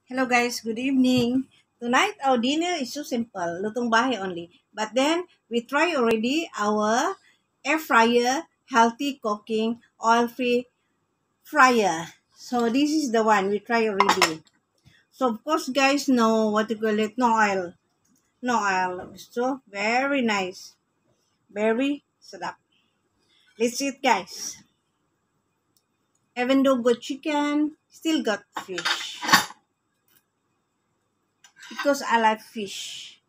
Hello guys, good evening. Tonight our dinner is so simple, lutong bahay only. But then we try already our air fryer healthy cooking oil-free fryer. So this is the one we try already. So of course guys know what to call it, no oil. No oil. So very nice. Very sedap. Let's eat guys. Even though got chicken, still got fish. Because I like fish.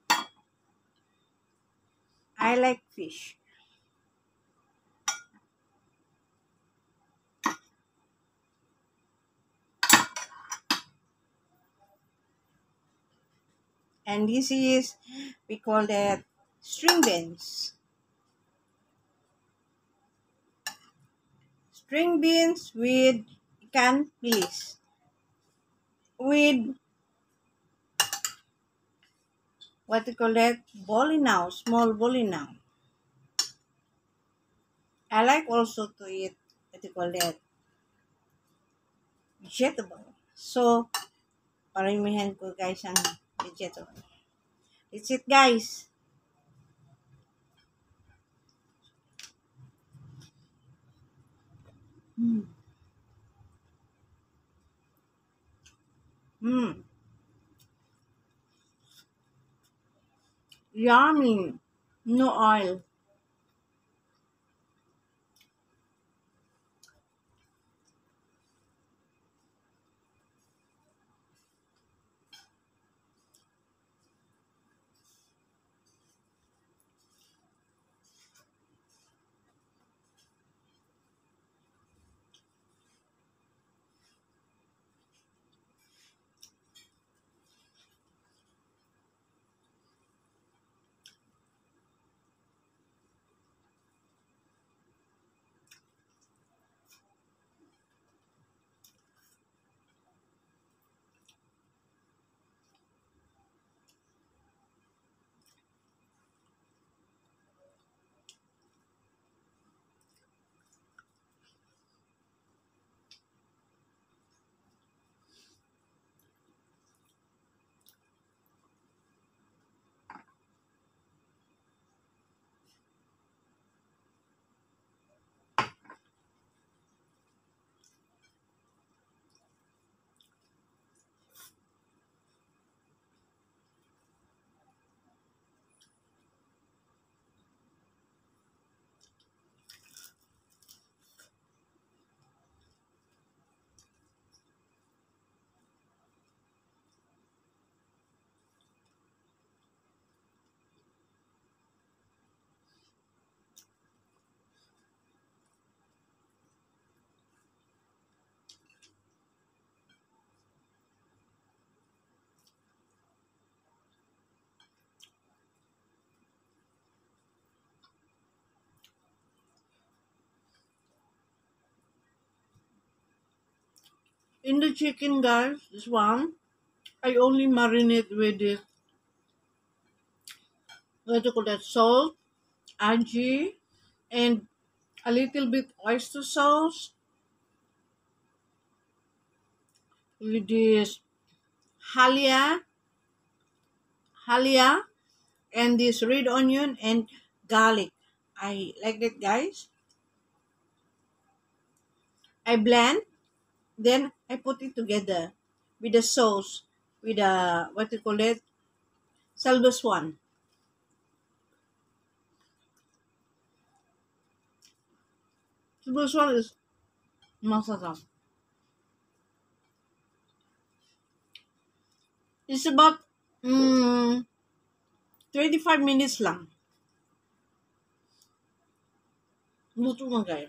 I like fish. And this is, we call that string beans. String beans with ikan bilis. With, what you call that, bolinaw, small bolinaw. I like also to eat, what you call that, vegetable. So, paramihan ko guys ang vegetable. That's it guys. Mm. Mm. Yummy. No oil. In the chicken guys, this one, I only marinate with this, what you call that, salt, aji, and a little bit oyster sauce with this halia, halia, and this red onion and garlic. I like that, guys. I blend, then I put it together with the sauce, with the, what you call it, salvas one. Salvas one is masarap. It's about mm, 25 minutes lang. Luto na guys.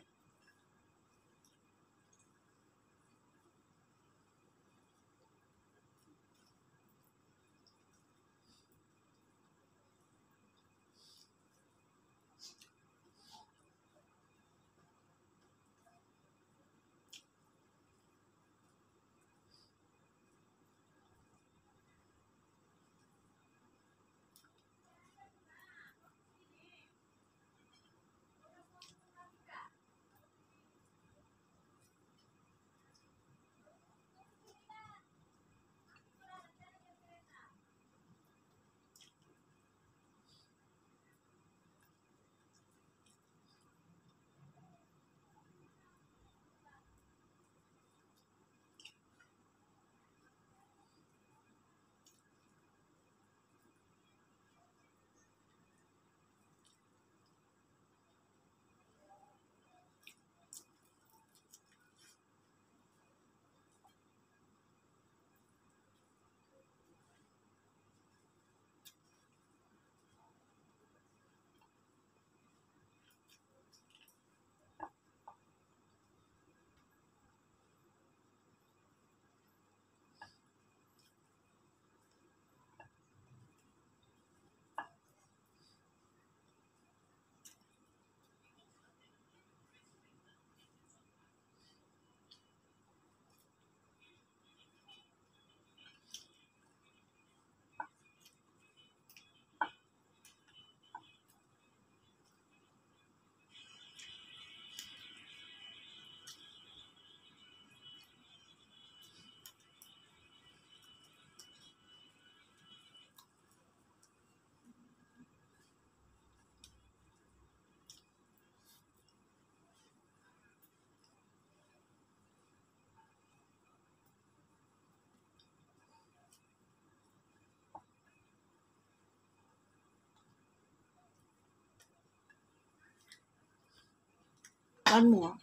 One more.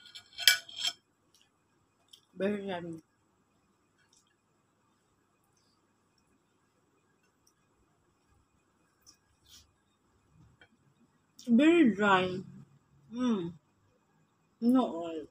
Very yummy. Very dry. Mm. No oil.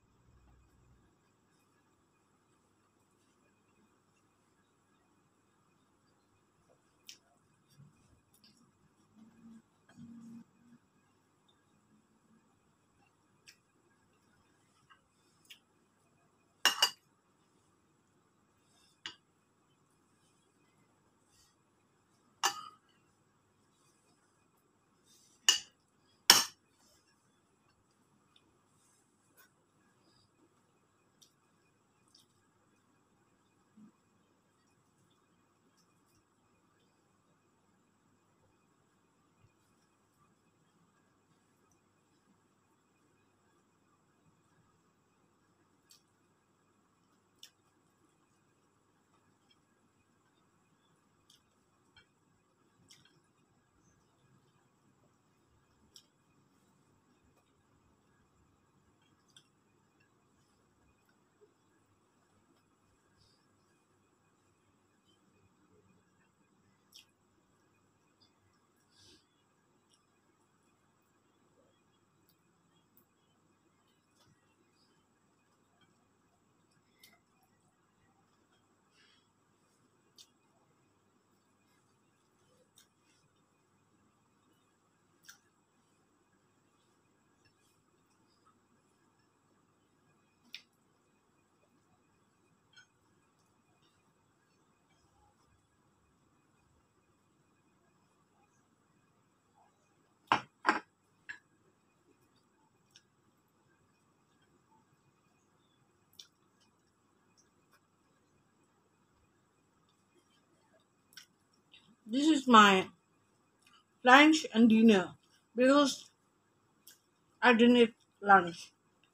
This is my lunch and dinner because I didn't eat lunch.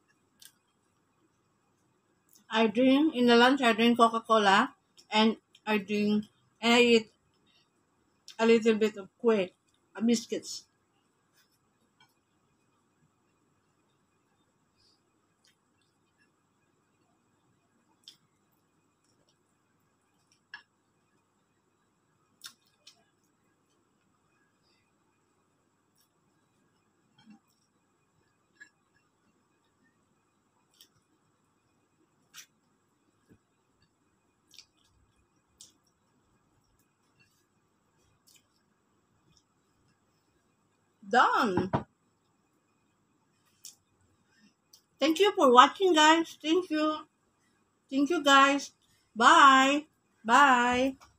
I drink in the lunch. I drink Coca Cola and I drink and I eat a little bit of quail, biscuits. Done. Thank you for watching, guys. Thank you. Thank you, guys. Bye. Bye.